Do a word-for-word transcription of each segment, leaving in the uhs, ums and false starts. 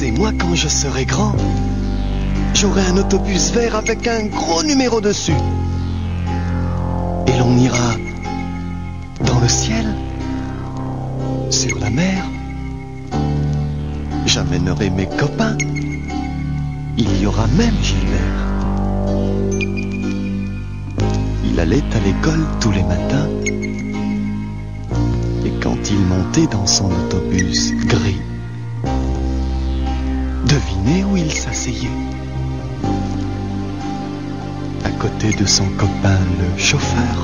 disait, moi quand je serai grand, j'aurai un autobus vert avec un gros numéro dessus. Et l'on ira dans le ciel, sur la mer. J'amènerai mes copains. Il y aura même Gilbert. Il allait à l'école tous les matins. Et quand il montait dans son autobus gris, devinez où il s'asseyait? À côté de son copain le chauffeur.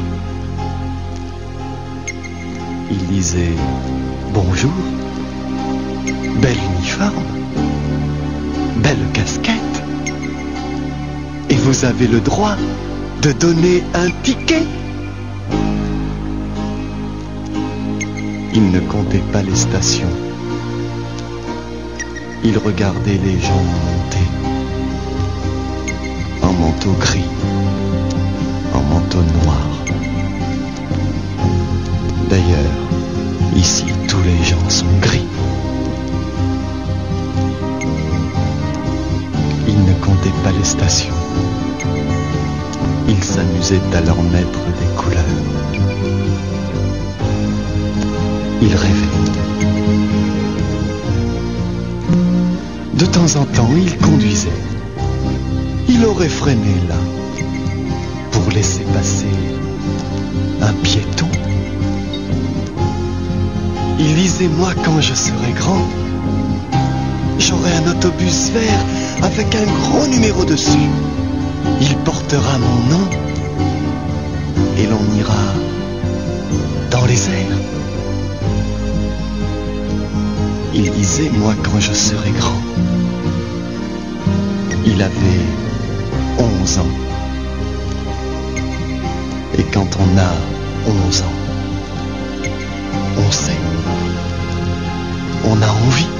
Il disait « Bonjour, bel uniforme, belle casquette, et vous avez le droit de donner un ticket ?» Il ne comptait pas les stations. Il regardait les gens monter, en manteau gris, en manteau noir. D'ailleurs, ici, tous les gens sont gris. Il ne comptait pas les stations. Il s'amusait à leur mettre des couleurs. Il rêvait. De temps en temps, il conduisait. Il aurait freiné là, pour laisser passer un piéton. Il disait, moi quand je serai grand, j'aurai un autobus vert avec un gros numéro dessus. Il portera mon nom et l'on ira dans les airs. Il disait, moi quand je serai grand. Il avait onze ans. Et quand on a onze ans, on sait, on a envie,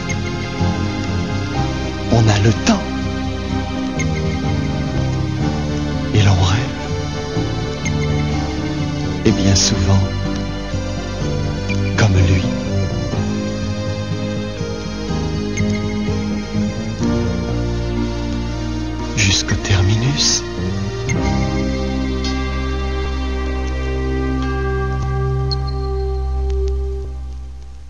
on a le temps, et l'on rêve. Et bien souvent, comme lui,